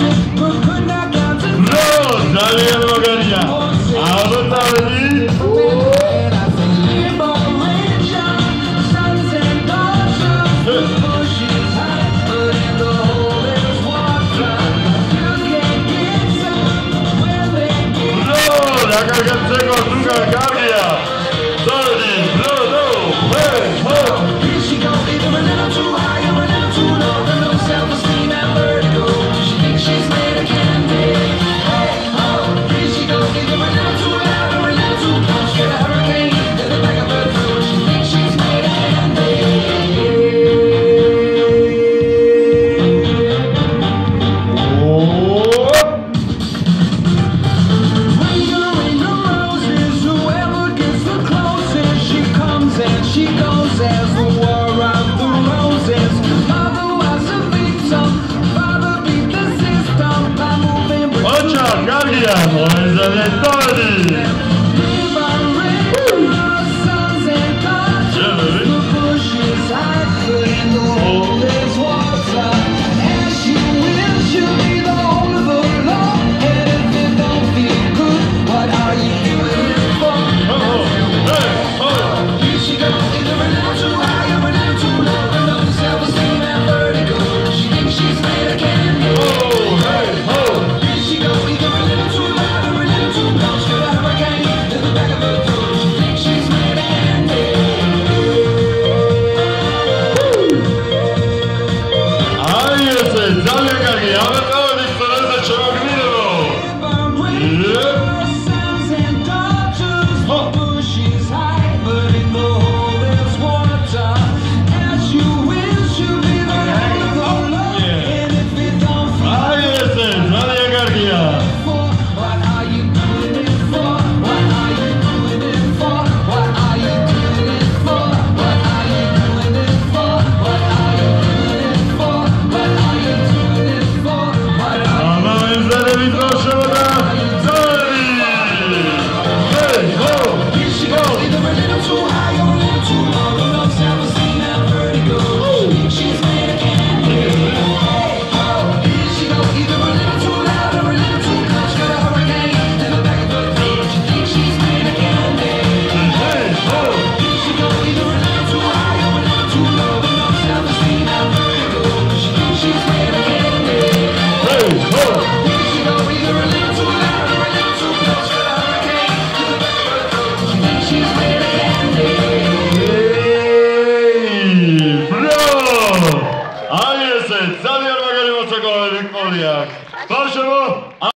Dalia Magaria. Alô, Dalia. La carga con Luca Gabriel. Sorry, no, hey, ho. She gon' either a little too high or a little too low. The low self-esteem and vertigo. She thinks she's made of candy. Hey, ho. She gon' either a little too loud or a little too close. Get a hurricane in the back of her throat. She thinks she's made of candy. She goes as the war of the roses. Mother was a victim, father beat the system by moving with Ocha, Gabriel, boys of the authority. Sons and daughters, the bushes hide in the hole is water. As she will, she'll be the whole of the law. And if it don't feel good, what are you doing it for? She goes either a little too high or a little too low. The low self-esteem and vertigo. She thinks she's made of candy. She goes either a little too loud or a little too close. Get a hurricane in the back of her throat. She thinks she's made of candy. Ahí es Dalia Gabriel. Ahora todo listo, no se echó un Sons and daughters, the bushes hide, but in the hole is water. As you wish, you'll be the light of the Lord. And if it don't feel Ahí es Dalia Gabriel. for, what are you doing it for? What are you doing it for? What are you doing it for? What are you doing it for? What are you doing it for? What are you doing it for? What are A męża nie proszę na Sorry. Hey, ho, she goes either a little too high or a little too low. The low self-esteem and vertigo. She thinks she's made of candy. Hey, ho. She goes either a little too loud or a little too close. Got a hurricane in the back of her throat. She thinks she's made of candy. hey, ho. She goes either a little too high or a little too low. The low self-esteem and vertigo. She thinks she's made of candy. Hey, ho. She goes either a little too loud or a little too close. Got a hurricane in the back of her throat. She thinks she's made of candy. Hey, bro. Ahí es Dalia Magaria, Wiktoriak. Proszę.